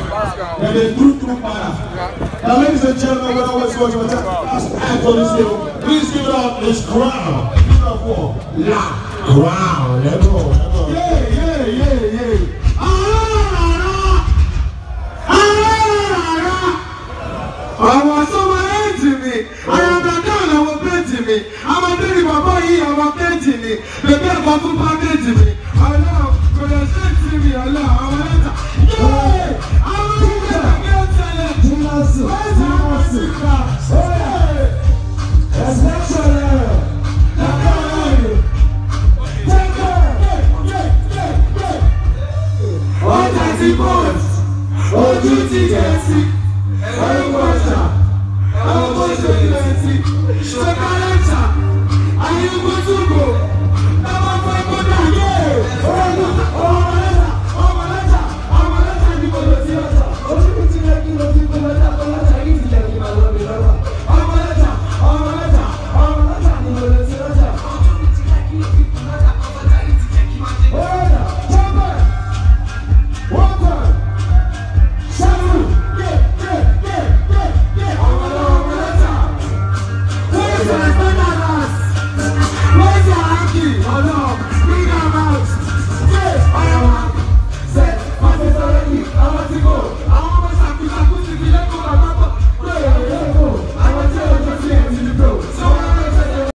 And then through para. Now, ladies and gentlemen, what I was going to attack, let's act on this hill. Please give it up, this crown. Give it up for La Crown. Let go, let go. Yeah. I want someone hating me. I am the girl I was painting me. I'm a baby papa here, I was painting me. The girl was painting me. I love, but I said to me, I love, I want to. Yeah! I want to get a girl telling. That's natural. What does he want? What do you see? I'm going to